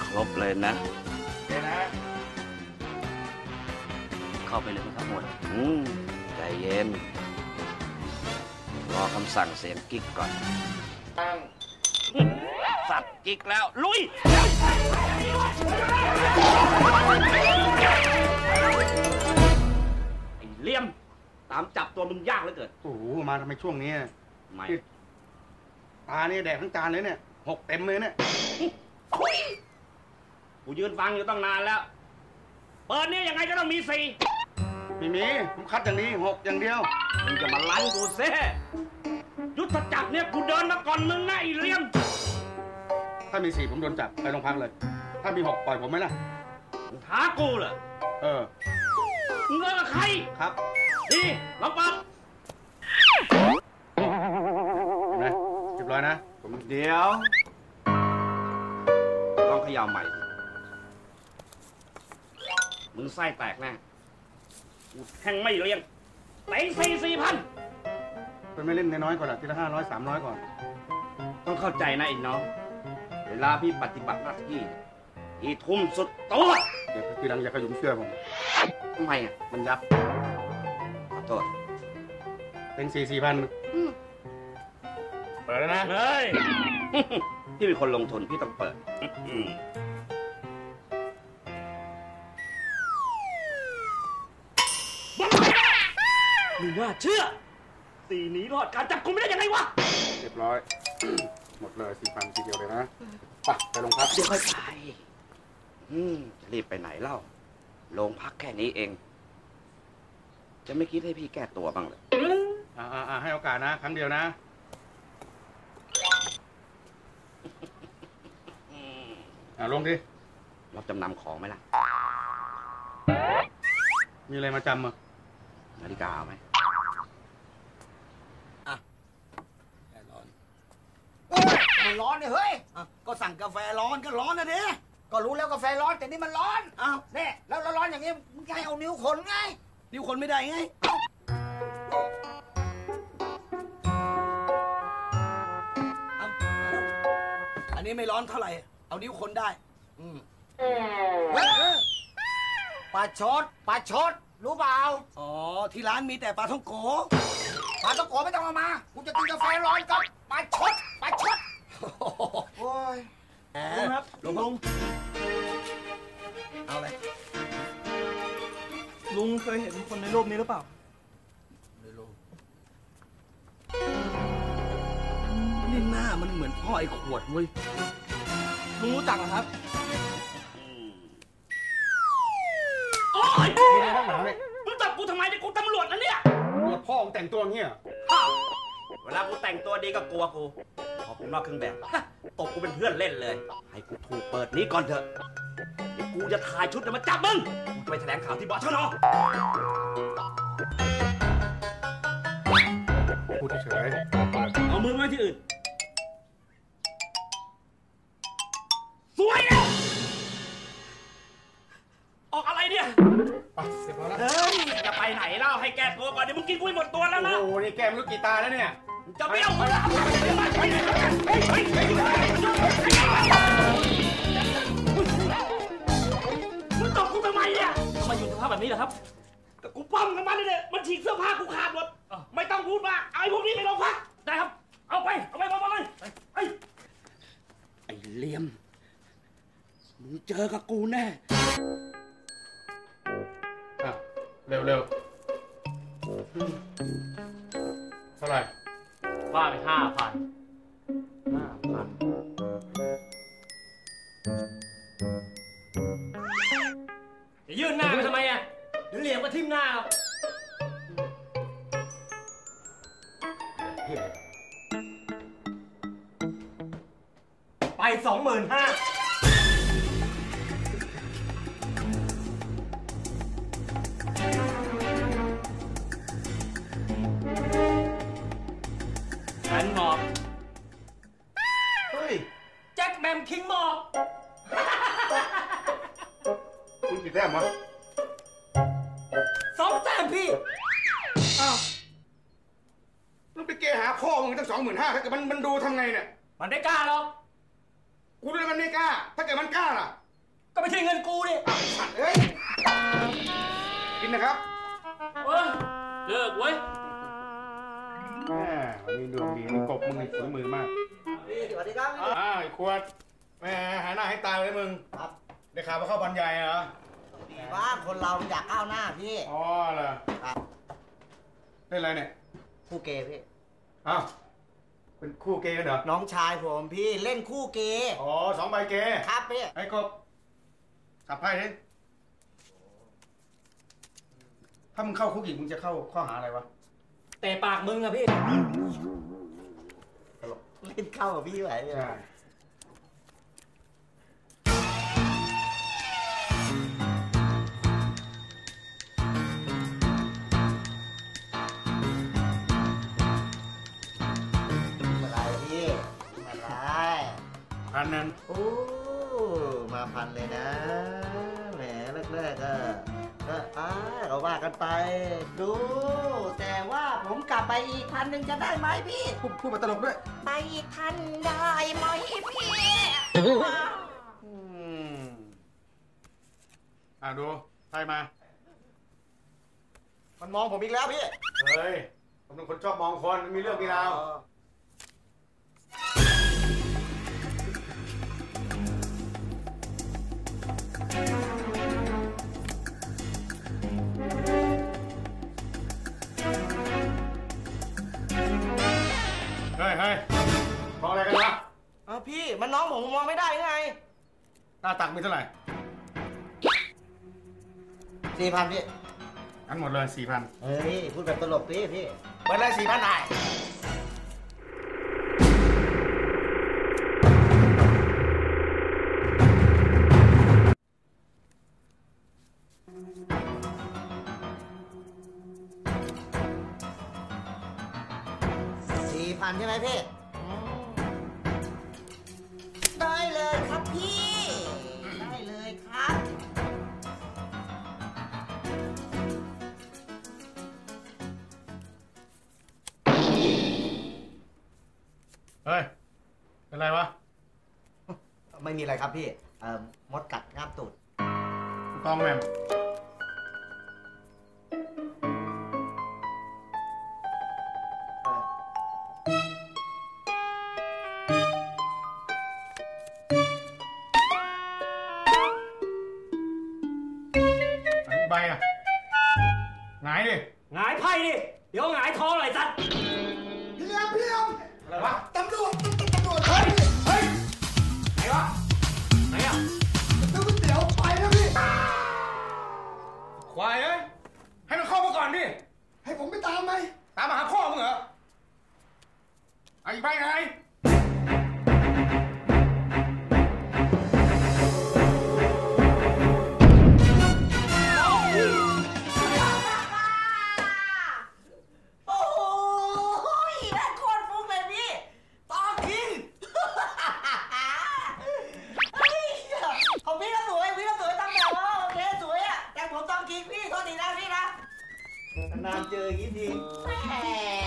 ครบเลยนะเดี๋ยวนะเข้าไปเลยครับหมวดใจเย็นรอคำสั่งเสียงกิ๊กก่อนตั้งสัตว์กิ๊กแล้วลุยไอ้เลี่ยมตามจับตัวมึงยากเหลือเกินโอ้โหมาทำไมช่วงนี้ไม่ตาเนี่ยแดกทั้งจานเลยเนี่ยหกเต็มเลยเนี่ยกูยืนฟังอยู่ตั้งนานแล้วเปิดนี่ยังไงก็ต้องมีสี่ไม่มีผมคัดอย่างนี้หกอย่างเดียวมึงจะมาลั่นกูเซ่ยุทธจักรเนี่ยกูเดินมาก่อนมึงนะไอ้เลี่ยมถ้ามีสี่ผมโดนจับไปโรงพักเลยถ้ามีหกปล่อยผมไหมล่ะมึงท้ากูเหรอมึงเลิกกับใครครับนี่ลองเปิดนะเรียบร้อยนะผมเดี๋ยวลองเขย่าใหม่มึงไส้แตกแน่กูแทงไม่เลี้ยงเต็ง4,000 เป็นไม่เล่นน้อยๆก่อนละทีละ500 300ก่อนต้องเข้าใจนะไอ้น้องเวลาพี่ปฏิบัติหน้าที่พี่ทุ่มสุดตัวเดี๋ยวทีหลังอย่าขยุ่มเสื้อผมทำไมอ่ะมันยับขอโทษเต็ง4,000เปิดแล้วนะเฮ้ยพี่เป็นคนลงทุนพี่ต้องเปิดมึงว่าเชื่อตีหนีรอดการจับกุมไม่ได้ยังไงวะเรียบร้อยหมดเลย4,000ทีเดียวเลยนะไปโรงพักเดี๋ยวค่อยไปจะรีบไปไหนเล่าโรงพักแค่นี้เองจะไม่คิดให้พี่แก้ตัวบ้างเลยให้โอกาสนะครั้งเดียวนะลงดิรับจำนำของไหมล่ะมีอะไรมาจำอ่ะนาฬิกาเอาไหมมันร้อนเนี่ยเฮ้ยก็สั่งกาแฟร้อนก็ร้อนนะดิก็รู้แล้วกาแฟร้อนแต่นี่มันร้อนอ้าวเนี่ยแล้วร้อนอย่างงี้มึงจะให้เอานิ้วคนไงนิ้วคนไม่ได้ไงอันนี้ไม่ร้อนเท่าไหร่เอานิ้วคนได้ปลาชดรู้เปล่าอ๋อที่ร้านมีแต่ปลาท่องโกไม่ต้องเอามากูจะกินกาแฟร้อนกับปลาชดโอ้ยลุงครับลุงเอาอะไรลุงเคยเห็นคนในรูปนี้หรือเปล่าในรูปนี่หน้ามันเหมือนพ่อไอ้ขวดเว้ยลุงรู้จักเหรอครับโอ้ยมีอะไรบ้างหนาเนี่ยมึงจับกูทำไมเนี่ยกูตำรวจนะเนี่ยตำรวจพ่อมึงแต่งตัวเงี้ยเวลากูแต่งตัวดีก็กลัวกูพอกูนอกเครื่องแบบตบกูเป็นเพื่อนเล่นเลยให้กูถูกเปิดนี้ก่อนเถอะเดี๋ยวกูจะถ่ายชุดมาจับมึงกูจะไปแถลงข่าวที่บชน. พูดเฉยเอามือไว้ที่อื่นสวยเนี่ยออกอะไรเนี่ยเสร็จแล้วนะเฮ้ยจะไปไหนเล่าให้แกตัวก่อนเดี๋ยวมึงกินกูให้หมดตัวแล้วนะโอ้โหนี่แกไม่รู้กี่ตาแล้วเนี่ยจะเบี้ยวมึงตบกูทำไมเนี่ยทำไมอยู่สภาพแบบนี้เหรอครับก็กูปั้มกับมันเลยเนี่ยมันฉีกเสื้อผ้ากูขาดหมดไม่ต้องพูดมากเอาไอ้พวกนี้ไปโรงพักได้ครับเอาไปเลยไอ้เลี่ยมมึงเจอกับกูแน่เร็วเท่าไหร่ว่าไป5,000จะยื่นหน้าไปทำไมอ่ะเดี๋ยวเหลี่ยมก็ทิ่มหน้าเอาไป25,000ฉันหมอบเฮ้ยแจ็คแมมคิงหมอบคุณกี่แต้มวะ 2 แต้มพี่อ้าวแล้วไปเกหาพ่อมึงตั้ง25,000ถ้าเกิดมันดูทำไงเนี่ยมันไม่กล้าหรอกกูด้วยมันไม่กล้าถ้าเกิดมันกล้าล่ะก็ไม่ใช่เงินกูดิเฮ้ย กินนะครับเว้ยเลิกเว้ยแหมวันนี้ดวงดีนี่กบมึงนี่ฝีมือมากพี่สวัสดีครับอ้าวไอ้ขวดแหมหายหน้าให้ตายเลยมึงครับได้ข่าวว่าเข้าบอลใหญ่เหรอดีบ้างคนเราอยากก้าวหน้าพี่อ๋อเหรอครับเล่นอะไรเนี่ยคู่เกย์พี่อ้าวเป็นคู่เกย์กันเหรอน้องชายผมพี่เล่นคู่เกย์อ๋อ2 ใบเกย์ครับพี่ไอ้กบสับไพ่ดิถ้ามึงเข้าคุกอีกมึงจะเข้าข้อหาอะไรวะแต่ปากมึงอะพี่เล่นเข้ากับพี่ไหวเนี่ยใช่มาไรพี่มาไรพันนั้นโอ้มาพันเลยนะแหมแรกๆก็ว่ากันไป ดู แต่ว่าผมกลับไปอีก1,000จะได้ไหมพี่พูดมาตลกด้วยไปอีก1,000ได้ไหมพี่ดูไพ่มามันมองผมอีกแล้วพี่เฮ้ย ผมเป็นคนชอบมองคนมีเรื่องมีราว เฮ้ยมองอะไรกันวะพี่มันน้องผมมองไม่ได้ยังไงหน้าตักมีเท่าไหร่ 4,000พี่งั้นหมดเลย4,000 เฮ้ยพูดแบบตลกพี่เปิดเลย4,000ได้ 4,000ใช่ไหมพี่ได้เลยครับพี่ ได้เลยครับเฮ้ย เป็นไรวะไม่มีอะไรครับพี่มดกัดงับตูดกองแหม่มใบอ่ะหงายดิหงายไพ่ดิ เดี๋ยวหงายท้องเลยสัตว์พี่เลี้ยงอะไรวะตำรวจเฮ้ยเฮ้ย ไหนวะ ไหนอ่ะตู้ก๋วยเตี๋ยวไปแล้วพี่ควายเอ้ย ให้มันเข้ามาก่อนดิให้ผมไปตามไหมตามมาหาพ่อมึงเหรอไอ้ใบไงโอ้ยแม่งโคตรฟุ้งเลยพี่ตอคิงเฮ้ยของพี่ก็สวยพี่ก็สวยตั้งแต่ว่าโอเคสวยอ่ะแต่ผมตอคิงพี่โทษทีนะพี่นะนานเจออย่างนี้ทีแหม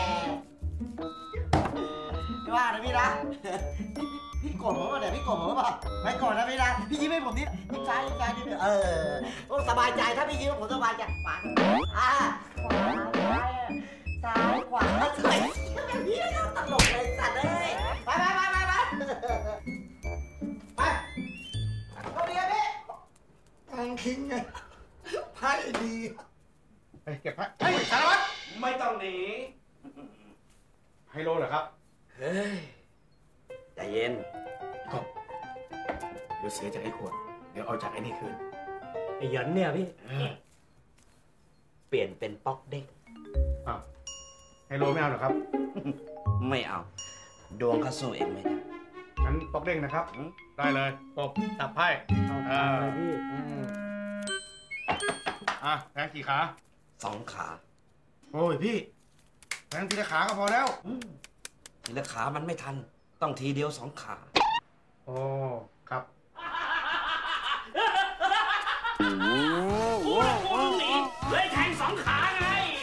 ไม่ว่านะพี่นะพี่โกรธผมป่ะเนี่ยพี่โกรธผมป่ะไม่โกรธนะพี่นะพี่ยิ้มให้ผมนิดยิ้มซ้ายนิดเดียวโอ้สบายใจถ้าพี่ยิ้มผมสบายใจขวาขวาซ้ายขวาสวยพี่ก็ตลกเลยสัตว์เลยไปเอาเดียวพี่ทางคิงไงไพ่ดีไปเก็บไพ่เฮ้ยสารวัตรไม่ต้องหนีไฮโลเหรอครับเฮ้ย ใจเย็นก็เดี๋ยวเสียจากไอ้ขวด เดี๋ยวเอาจากไอ้นี่คืนไอ้หยันเนี่ยพี่ เปลี่ยนเป็นป๊อกเด้งอ้าวไฮโลไม่เอาเหรอครับไม่เอา ดวงเขาสู้เองไม่ได้งั้นปอกเด้งนะครับ ได้เลยกบจับไพ่พี่แทงกี่ขา 2 ขาโอ้ยพี่แทงทีละขาก็พอแล้วทีละขามันไม่ทัน ต้องทีเดียว 2 ขาโอ้ ครับกูต้องหนีเลยแทง2 ขาไง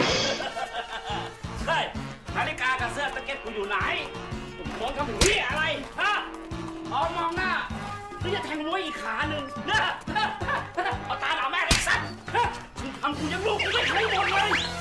ใช่นาฬิกากับเสื้อตะเก็ตกูอยู่ไหนมองทำเหี้ยอะไรฮะมองหน้ารือจะแทงมวยอีกขาหนึ่งเอาตาหนาแม่ไอ้สัตว์มึงทำกูยังลูกกูไม่เคยหมดเลย